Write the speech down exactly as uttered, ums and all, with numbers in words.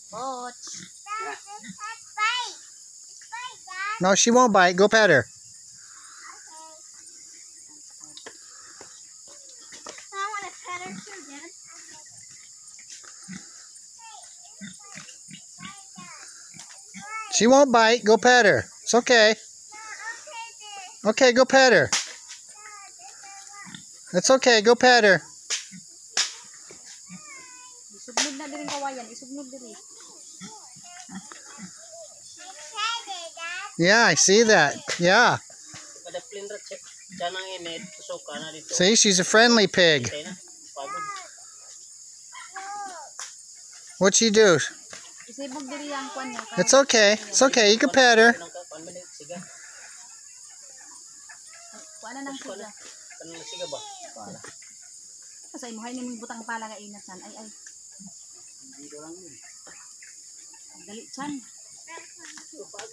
Butch. No, she won't bite. Go pet her. I want to pet her too, Dad. She won't bite. Go pet her. It's okay. Okay, go pet her. It's okay. Go pet her. Isugmod na din kawayan. Isugmod din. Yeah, I see that. Yeah. See, she's a friendly pig. What'd she do? Isibog diri ang kwan niya. It's okay. It's okay. You can pet her. Kuan na nang siga. Kasi imuhay ni mong butang pala nga inasan. Ay ay. Dali chan.